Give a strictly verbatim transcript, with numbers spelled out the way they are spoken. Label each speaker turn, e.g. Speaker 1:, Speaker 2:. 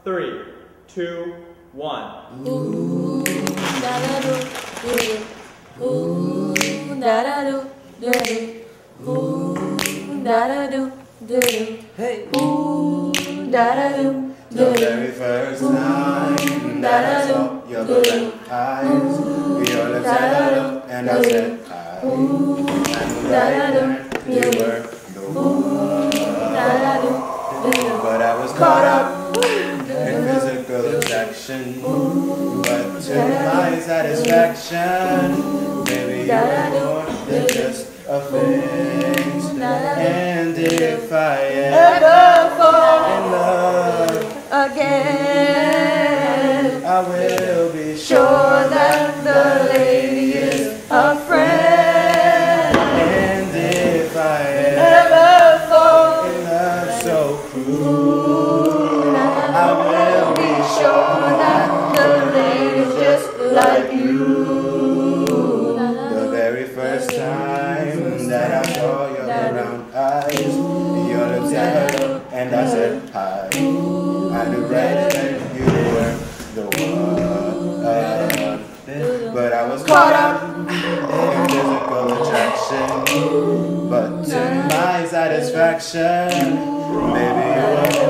Speaker 1: three, two, one.
Speaker 2: Ooh, da da do, do do. Ooh, da da do, do do. Ooh, da da do, do do.
Speaker 3: Hey.
Speaker 2: Ooh, da da do, do
Speaker 3: The
Speaker 2: do.
Speaker 3: very first time that I saw your golden eyes, we all looked at her and I said hi. And right there you were the one. But I was caught up in physical attraction, but to my satisfaction, baby, you were more than just a face. And if I ever fall in love
Speaker 2: again,
Speaker 3: I will be
Speaker 2: sure that the lady is a friend.
Speaker 3: And if I
Speaker 2: Ever fall
Speaker 3: in love so cruel, I will
Speaker 2: be sure that the lady's just like you.
Speaker 3: The very first time that I saw your brown eyes, your lips held up and I said hi. I knew right then you were the one. But I was caught up in physical attraction, but to my satisfaction, maybe you were